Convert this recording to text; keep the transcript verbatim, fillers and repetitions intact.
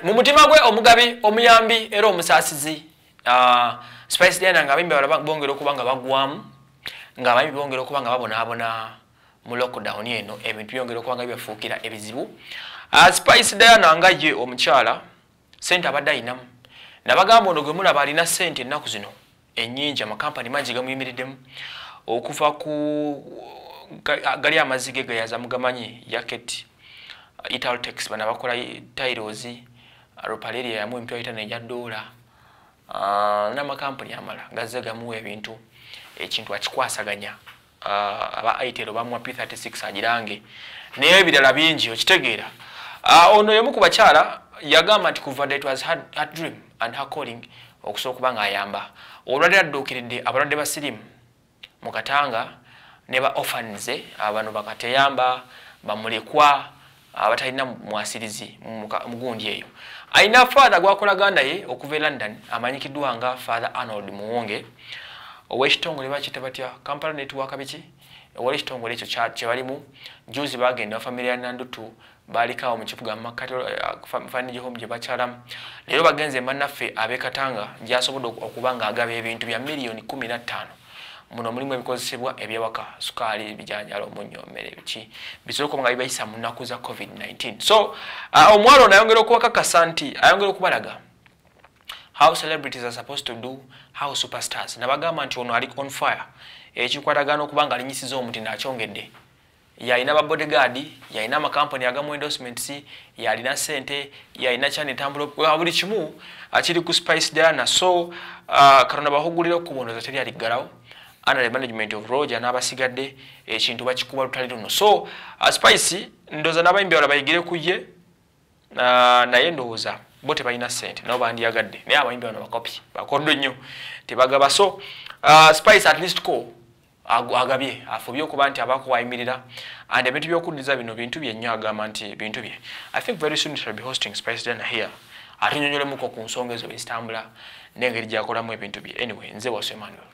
mu mutima gwe omugabi omuyambi era omusasizi uh, Spice Diana nga bimbe balaba bongera okuba nga bagwamu nga bayimbi bongera okuba nga babonaabona mu lockdown eno ebintu byongera okuba nga byafuukira ebizibu. uh, Spice Diana nga ye omukyala sente abadde ayinamu nabagamba ono gwe mulaba alina sente ennaku zino ennyingi amakampani mangi gamuyimiriddemu okuva ku gali amazige gayaza mugamanyi Yaket Italtex bana bakola tiles Ropaleria yamu empya ita ne jadola uh, na makampani amala gaze gamuwe ebintu ekintu akikwasaganya uh, aba aitero bamwa P thirty-six agirange naye ebirala bingi okitegeera. uh, ono yemu kubakyala yagamba nti kuva that was her, her dream and her calling okusobola kubanga ayamba olwadde adduukiridde abalwadde basirimu mu Katanga ne ba orphans abano bakateyamba bamulekwa abatalina mwasirizi mugundi eyo. Aina father gwakolaganda ye okuva e London amanyikiddwa nga Father Arnold Muwonge ow'ekitongole bakiyita batya Kampala Network biki ow'ekitongole ekyo kye balimu juzi bagenda family ya Nandutu balikawo mu kibuga Makati family home gye bakyalamu leero bagenze mannaffe ab'e Katanga gyasobodde okuba nga agaba ebintu bya miliyoni kumi na ttaano muno mulimu ebikozesebwa ebyawaka sukaali ebijanjalo omunnyo mmere biki bisoboka nga bibayisa mu nnaku za COVID nineteen. So uh, omwalo nayongera okuwakakasa nti ayongera okubalaga how celebrities are supposed to do, how superstars nabagamba nti ono ali on fire ekikwatagana okuba nga alinyisiza omuti nakyongedde yalina ba bodyguard yalina amakampani agamu endorsements yalina sente yalina chane tambulo buli kimu akiri ku Spice Diana. So uh, karonda bahugulira okubonoza teri aliggalawo under the management of Roger n'abasigadde ekintu bakikuba lutali luno. So uh, Spice ndoza nabayimbi wala bayigire kujye uh, naye ndowooza bo tebalina sente nabo bandiyagadde naye abayimbi bano bakopi bakondo nnyo tebagaba. So uh, Spice at least ko agabye afubye okuba nti abako wayimirira and ebintu by'okuddiza bino bintu bye nnyo agamba nti bintu bye. I think very soon shall be hosting Spice Diana here atunyonyolemuko ku nsonga ezo ezitambula n'engeri gy'akolamu ebintu bye. Anyway nze Wassu Emmanuel.